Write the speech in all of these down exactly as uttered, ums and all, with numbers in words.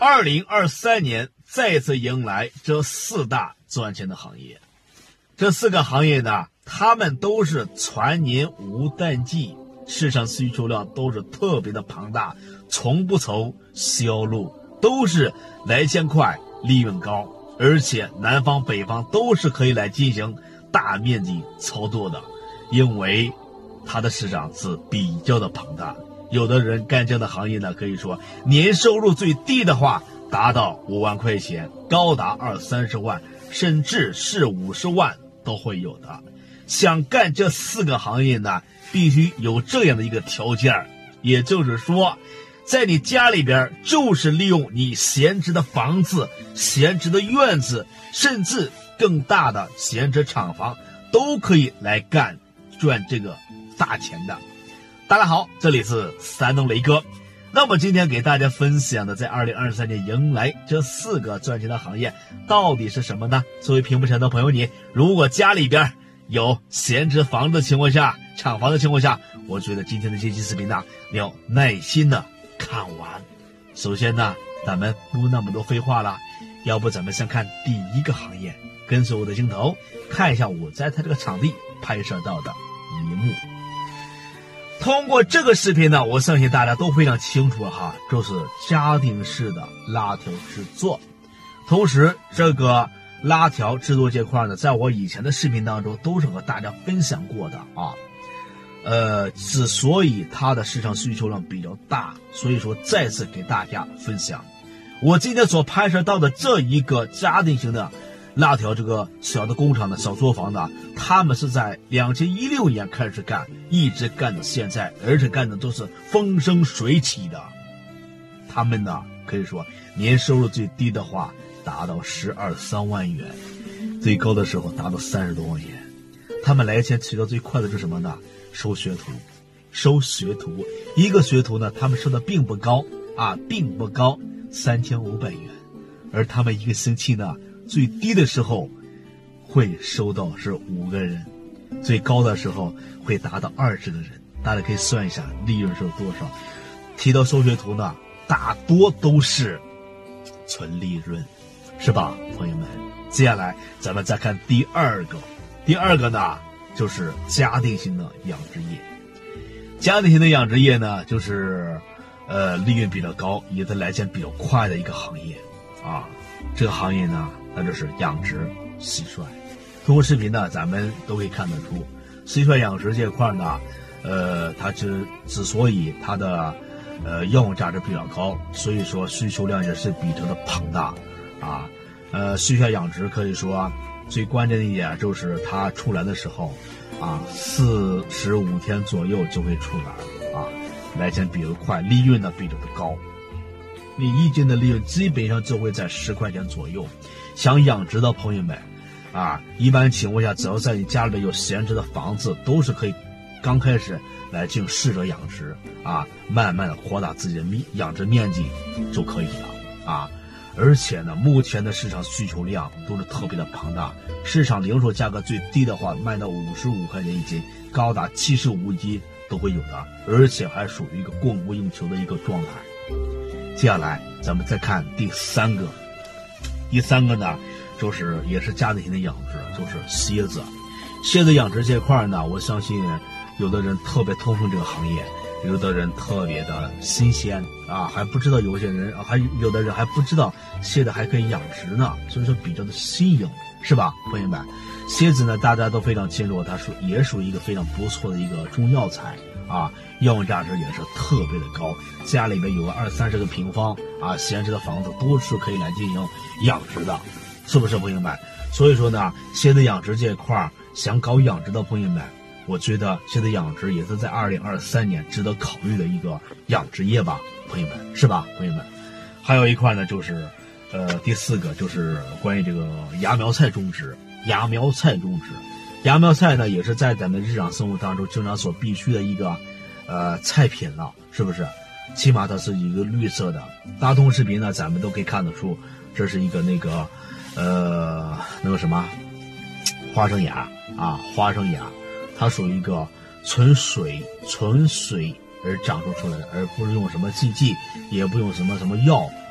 二零二三年再次迎来这四大赚钱的行业。这四个行业呢，他们都是全年无淡季，市场需求量都是特别的庞大，从不愁销路，都是来钱快，利润高，而且南方北方都是可以来进行大面积操作的，因为它的市场是比较的庞大。有的人干这样的行业呢，可以说年收入最低的话达到五万块钱，高达二三十万，甚至是五十万都会有的。想干这四个行业呢，必须有这样的一个条件，也就是说，在你家里边，就是利用你闲置的房子、闲置的院子，甚至更大的闲置厂房，都可以来干赚这个大钱的。大家好，这里是山东雷哥。那么今天给大家分享的，在二零二三年迎来这四个赚钱的行业到底是什么呢？作为屏幕前的朋友，你如果家里边有闲置房子的情况下、厂房的情况下，我觉得今天的这期视频呢，你要耐心的看完。首先呢，咱们不那么多废话了，要不咱们先看第一个行业，跟随我的镜头看一下我在它这个场地拍摄到的一幕。通过这个视频呢，我相信大家都非常清楚了哈，就是家庭式的拉条制作。同时这个拉条制作这块呢，在我以前的视频当中都是和大家分享过的啊。呃，之所以它的市场需求量比较大，所以说再次给大家分享。我今天所拍摄到的这一个家庭型的拉条这个小的工厂的小作坊呢，他们是在二零一六年开始干，一直干到现在，而且干的都是风生水起的。他们呢，可以说年收入最低的话达到十二三万元，最高的时候达到三十多万元。他们来钱取得最快的是什么呢？收学徒，收学徒，一个学徒呢，他们收的并不高啊，并不高，三千五百元，而他们一个星期呢，最低的时候会收到是五个人，最高的时候会达到二十个人。大家可以算一下利润是有多少。提到收学徒呢，大多都是纯利润，是吧，朋友们？接下来咱们再看第二个，第二个呢，就是家庭型的养殖业。家庭型的养殖业呢，就是呃利润比较高，也是来钱比较快的一个行业啊。这个行业呢，那就是养殖蟋蟀。通过视频呢，咱们都可以看得出，蟋蟀养殖这块呢，呃，它之之所以它的呃药用价值比较高，所以说需求量也是比较的庞大啊。呃，蟋蟀养殖可以说最关键的一点就是它出来的时候啊，四十五天左右就会出来啊，来钱比较快，利润呢比较的高。你一斤的利润基本上就会在十块钱左右。想养殖的朋友们啊，一般情况下，只要在你家里面有闲置的房子，都是可以刚开始来进行试着养殖啊，慢慢的扩大自己的养殖面积就可以了啊。而且呢，目前的市场需求量都是特别的庞大，市场零售价格最低的话卖到五十五块钱一斤，高达七十五斤都会有的，而且还属于一个供不应求的一个状态。接下来咱们再看第三个，第三个呢，就是也是家庭型的养殖，就是蝎子。蝎子养殖这块呢，我相信有的人特别痛恨这个行业，有的人特别的新鲜啊，还不知道有些人还有的人还不知道蝎子还可以养殖呢，所以说比较的新颖，是吧，朋友们？蝎子呢，大家都非常清楚，它属也属于一个非常不错的一个中药材啊，药用价值也是特别的高。家里面有个二三十个平方啊，闲置的房子都是可以来进行养殖的，是不是，朋友们？所以说呢，蝎子养殖这块想搞养殖的朋友们，我觉得蝎子养殖也是在二零二三年值得考虑的一个养殖业吧，朋友们，是吧，朋友们？还有一块呢，就是呃第四个就是关于这个芽苗菜种植。芽苗菜种植，芽苗菜呢也是在咱们日常生活当中经常所必须的一个呃菜品了，是不是？起码它是一个绿色的。大通视频呢，咱们都可以看得出，这是一个那个呃那个什么花生芽啊，花生芽，它属于一个纯水纯水而长出出来的，而不是用什么禁忌，也不用什么什么药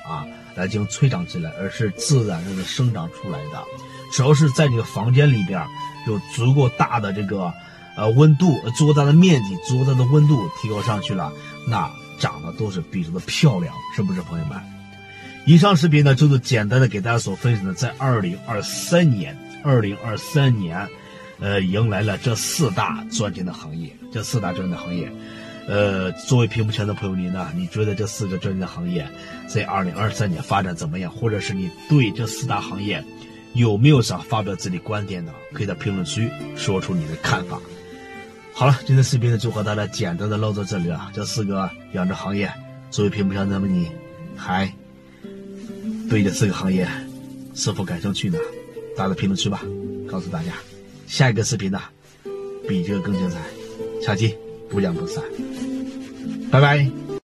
啊来进行催长起来，而是自然的生长出来的。只要是在这个房间里边有足够大的这个呃温度，足够大的面积，足够大的温度提高上去了，那长得都是比较的漂亮，是不是朋友们？以上视频呢，就是简单的给大家所分享的，在二零二三年，二零二三年，呃，迎来了这四大赚钱的行业，这四大赚钱的行业。呃，作为屏幕前的朋友，你呢？你觉得这四个赚钱的行业在二零二三年发展怎么样？或者是你对这四大行业有没有想发表自己观点呢？可以在评论区说出你的看法。好了，今天视频呢就和大家简单的唠到这里了。这四个养殖行业，作为屏幕前的你，还对这四个行业是否感兴趣呢？打在评论区吧，告诉大家。下一个视频呢，比这个更精彩，下期不见不散。拜拜。